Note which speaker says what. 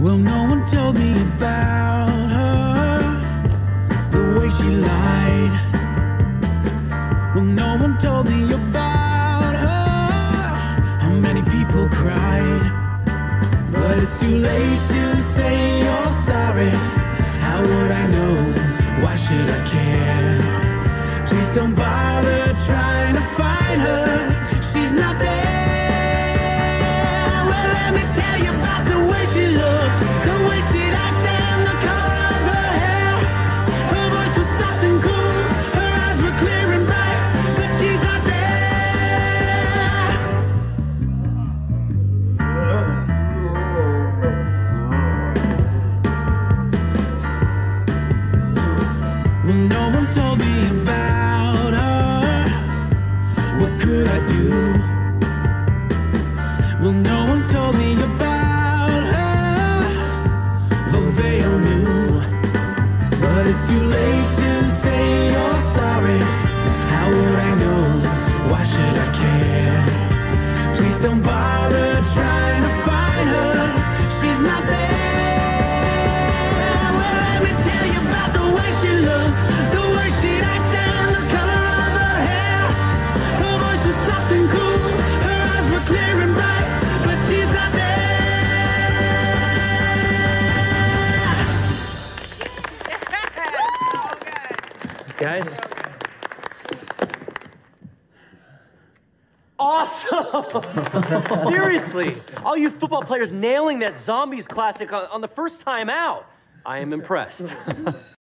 Speaker 1: Well, no one told me about her, the way she lied. Well, no one told me about her, how many people cried. But it's too late to say you're sorry. How would I know? Why should I care? Please don't bother trying to find her. She's not there. Well, let me tell you about the way she looked, the way she'd act and the color of her hair. Her voice was soft and cool, her eyes were clear and bright, but she's not there. Well, no one told me about her. What could I do? Well, no one told me about her, though they all knew. But it's too late to say you're sorry. How would I know? Why should I care? Please don't bother trying to find her. She's not there. Well, let me tell you about the way she looked, the way she'd act and the color of her hair. Her voice was soft and cool, her eyes were clear and bright, but she's not there.
Speaker 2: Guys? Awesome! Seriously, all you football players nailing that Zombies classic on the first time out. I am impressed.